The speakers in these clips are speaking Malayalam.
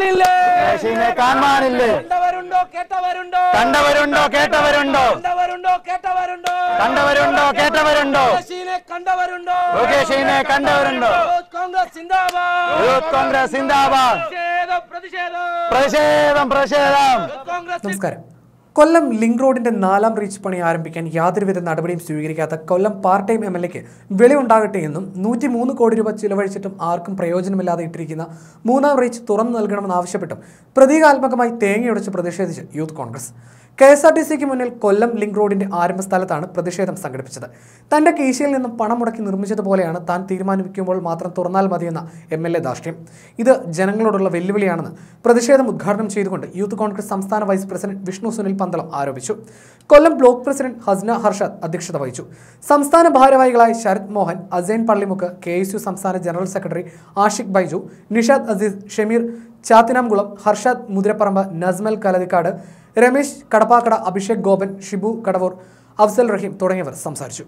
കാണാനില്ലേ കാണാനില്ലേ കണ്ടവരുണ്ടോ കേട്ടവരുണ്ടോ കണ്ടവരുണ്ടോ കേട്ടവരുണ്ടോ കണ്ടവരുണ്ടോ കേട്ടവരുണ്ടോ കണ്ടവരുണ്ടോ കേട്ടവരുണ്ടോ കണ്ടവരുണ്ടോ മുകേഷിനെ കണ്ടവരുണ്ടോ കോൺഗ്രസ് സിന്ദാബാദ് യൂത്ത് കോൺഗ്രസ് സിന്ദാബാദ് പ്രതിഷേധം പ്രതിഷേധം. നമസ്കാരം. കൊല്ലം ലിങ്ക് റോഡിന്റെ 4ാം റീച്ച് പണി ആരംഭിക്കാൻ യാതൊരുവിധ നടപടിയും സ്വീകരിക്കാത്ത കൊല്ലം പാർട്ട് ടൈം MLAക്ക് വെളിവുണ്ടാകട്ടെ എന്നും 103 കോടി രൂപ ചിലവഴിച്ചിട്ടും ആർക്കും പ്രയോജനമില്ലാതെ ഇട്ടിരിക്കുന്ന 3ാം റീച്ച് തുറന്നു നൽകണമെന്നാവശ്യപ്പെട്ടും പ്രതീകാത്മകമായി തേങ്ങയുടച്ച് പ്രതിഷേധിച്ച് യൂത്ത് കോൺഗ്രസ്. KSRTCക്ക് മുന്നിൽ കൊല്ലം ലിങ്ക് റോഡിന്റെ ആരംഭ സ്ഥലത്താണ് പ്രതിഷേധം സംഘടിപ്പിച്ചത്. തന്റെ കീശയിൽ നിന്നും പണം മുടക്കി നിർമ്മിച്ചതുപോലെയാണ് താൻ തീരുമാനിക്കുമ്പോൾ മാത്രം തുറന്നാൽ മതിയെന്ന MLA ധാർഷ്ട്യം. ഇത് ജനങ്ങളോടുള്ള വെല്ലുവിളിയാണെന്ന് പ്രതിഷേധം ഉദ്ഘാടനം ചെയ്തുകൊണ്ട് യൂത്ത് കോൺഗ്രസ് സംസ്ഥാന വൈസ് പ്രസിഡന്റ് വിഷ്ണു സുനിൽ പന്തളം ആരോപിച്ചു. കൊല്ലം ബ്ലോക്ക് പ്രസിഡന്റ് ഹസ്ന ഹർഷാദ് അധ്യക്ഷത വഹിച്ചു. സംസ്ഥാന ഭാരവാഹികളായ ശരത് മോഹൻ, അസൈൻ പള്ളിമുക്ക്, KSU സംസ്ഥാന ജനറൽ സെക്രട്ടറി ആഷിഖ് ബൈജു, നിഷാദ് അസീസ്, ഷമീർ ചാത്തിനാംകുളം, ഹർഷാദ് മുതിരപ്പറമ്പ്, നസ്മൽ കലതിക്കാട്, രമേശ് കടപ്പാക്കട, അഭിഷേക് ഗോപൻ, ഷിബു കടവൂർ, അഫ്സൽ റഹീം തുടങ്ങിയവർ സംസാരിച്ചു.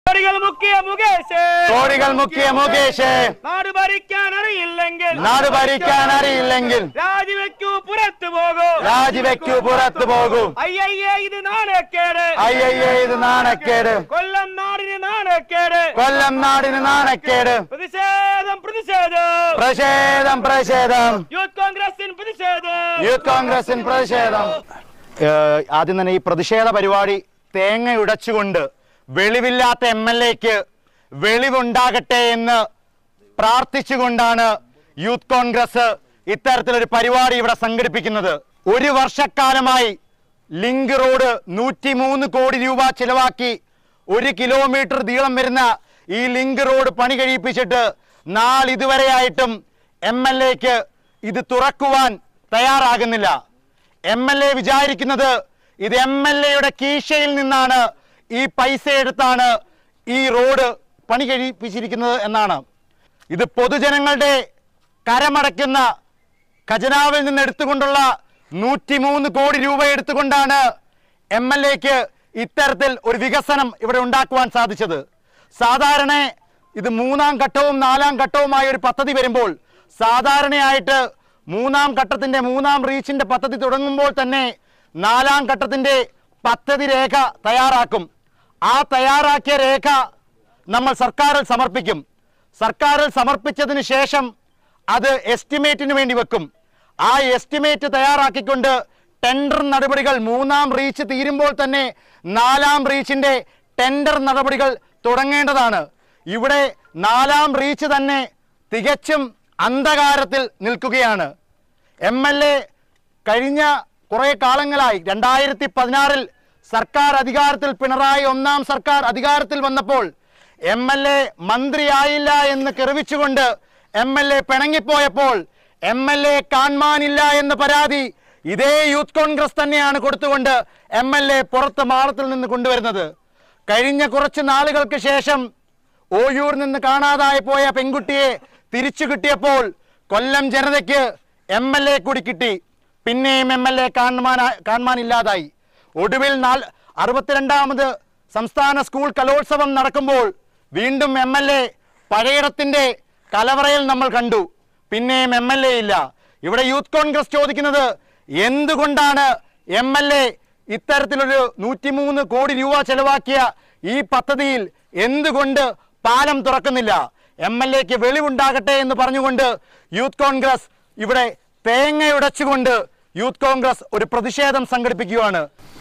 കോടികൾ മുക്കിയ മുകേഷ് നാട് ഭരിക്കാൻ അറിയില്ലെങ്കിൽ രാജിവെക്കൂ, പുറത്തു പോകൂ, പുറത്തു പോകൂ. അയ്യയ്യേ ഇത് നാണക്കേട്, ഇത് നാണക്കേട്, കൊല്ലം നാടിന് നാണക്കേട്, പ്രതിഷേധം യൂത്ത് കോൺഗ്രസിൻ പ്രതിഷേധം. ആദ്യം തന്നെ ഈ പ്രതിഷേധ പരിപാടി തേങ്ങയുടച്ചുകൊണ്ട് വെളിവില്ലാത്ത MLAക്ക് വെളിവുണ്ടാകട്ടെ എന്ന് പ്രാർത്ഥിച്ചുകൊണ്ടാണ് യൂത്ത് കോൺഗ്രസ് ഇത്തരത്തിലൊരു പരിപാടി ഇവിടെ സംഘടിപ്പിക്കുന്നത്. ഒരു വർഷക്കാലമായി ലിങ്ക് റോഡ് 103 കോടി രൂപ ചിലവാക്കി 1 കിലോമീറ്റർ നീളം വരുന്ന ഈ ലിങ്ക് റോഡ് പണി കഴിപ്പിച്ചിട്ട് നാളിതുവരെയായിട്ടും MLAക്ക് ഇത് തുറക്കുവാൻ തയ്യാറാകുന്നില്ല. MLA വിചാരിക്കുന്നത് ഇത് MLAയുടെ കീശയിൽ നിന്നാണ് ഈ പൈസ എടുത്താണ് ഈ റോഡ് പണി കഴിപ്പിച്ചിരിക്കുന്നത് എന്നാണ്. ഇത് പൊതുജനങ്ങളുടെ കരമടയ്ക്കുന്ന ഖജനാവിൽ നിന്ന് എടുത്തുകൊണ്ടുള്ള 103 കോടി രൂപ എടുത്തുകൊണ്ടാണ് MLAക്ക് ഇത്തരത്തിൽ ഒരു വികസനം ഇവിടെ ഉണ്ടാക്കുവാൻ സാധിച്ചത്. സാധാരണ ഇത് 3ാം ഘട്ടവും 4ാം ഘട്ടവുമായ ഒരു പദ്ധതി വരുമ്പോൾ സാധാരണയായിട്ട് 3ാം ഘട്ടത്തിൻ്റെ 3ാം റീച്ചിൻ്റെ പദ്ധതി തുടങ്ങുമ്പോൾ തന്നെ 4ാം ഘട്ടത്തിൻ്റെ പദ്ധതി രേഖ തയ്യാറാക്കും. ആ തയ്യാറാക്കിയ രേഖ നമ്മൾ സർക്കാരിൽ സമർപ്പിക്കും. സർക്കാരിൽ സമർപ്പിച്ചതിന് ശേഷം അത് എസ്റ്റിമേറ്റിന് വേണ്ടി വെക്കും. ആ എസ്റ്റിമേറ്റ് തയ്യാറാക്കിക്കൊണ്ട് ടെൻഡർ നടപടികൾ 3ാം റീച്ച് തീരുമ്പോൾ തന്നെ 4ാം റീച്ചിൻ്റെ ടെൻഡർ നടപടികൾ തുടങ്ങേണ്ടതാണ്. ഇവിടെ 4ാം റീച്ച് തന്നെ തികച്ചും അന്ധകാരത്തിൽ നിൽക്കുകയാണ്. MLA കഴിഞ്ഞ കുറേ കാലങ്ങളായി 2016 സർക്കാർ അധികാരത്തിൽ പിണറായി 1ാം സർക്കാർ അധികാരത്തിൽ വന്നപ്പോൾ MLA മന്ത്രിയായില്ല എന്ന് കെറിവിച്ചുകൊണ്ട് MLA പിണങ്ങിപ്പോയപ്പോൾ MLA കാണാനില്ല എന്ന പരാതി ഇതേ യൂത്ത് കോൺഗ്രസ് തന്നെയാണ് കൊടുത്തുകൊണ്ട് MLA പുറത്ത് മാളത്തിൽ നിന്ന് കൊണ്ടുവരുന്നത്. കഴിഞ്ഞ കുറച്ച് നാളുകൾക്ക് ശേഷം ഓയൂരിൽ നിന്ന് കാണാതായി പോയ പെൺകുട്ടിയെ തിരിച്ചു കിട്ടിയപ്പോൾ കൊല്ലം ജനതയ്ക്ക് MLA കൂടി കിട്ടി. പിന്നെയും MLA കാണാനില്ലാതായി. ഒടുവിൽ 62ാമത് സംസ്ഥാന സ്കൂൾ കലോത്സവം നടക്കുമ്പോൾ വീണ്ടും MLA പഴയിടത്തിൻ്റെ കലവറയിൽ നമ്മൾ കണ്ടു. പിന്നെയും MLA ഇല്ല. ഇവിടെ യൂത്ത് കോൺഗ്രസ് ചോദിക്കുന്നത് എന്തുകൊണ്ടാണ് MLA ഇത്തരത്തിലൊരു 103 കോടി രൂപ ചെലവാക്കിയ ഈ പദ്ധതിയിൽ എന്തുകൊണ്ട് പാലം തുറക്കുന്നില്ല? MLAക്ക് വെളിവുണ്ടാകട്ടെ എന്ന് പറഞ്ഞുകൊണ്ട് യൂത്ത് കോൺഗ്രസ് ഇവിടെ തേങ്ങയുടച്ചുകൊണ്ട് യൂത്ത് കോൺഗ്രസ് ഒരു പ്രതിഷേധം സംഘടിപ്പിക്കുകയാണ്.